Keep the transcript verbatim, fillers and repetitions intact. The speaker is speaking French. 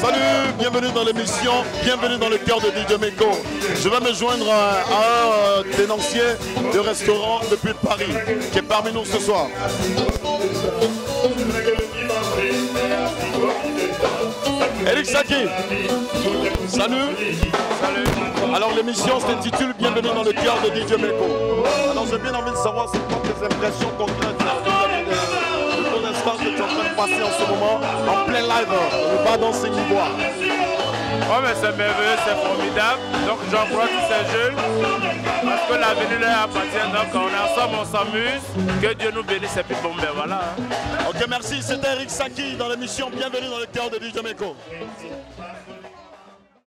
Salut, bienvenue dans l'émission, bienvenue dans le cœur de D J Meko. Je vais me joindre à, à un tenancier de restaurant depuis Paris, qui est parmi nous ce soir. Eric Saki, salut. Salut. Alors l'émission s'intitule Bienvenue dans le cœur de D J Meko. Alors j'ai bien envie de savoir c'est quoi tes impressions concrètes de ton instant que tu es en train de passer en ce moment en plein live, le bas dans ses niveaux. Oh mais c'est merveilleux, c'est formidable. Donc j'encourage tous ces jeunes parce que l'avenir leur appartient. Donc on est ensemble, on s'amuse. Que Dieu nous bénisse et puis bon ben voilà. Ok, merci. C'était Eric Saki dans l'émission Bienvenue dans le cœur de D J Meko.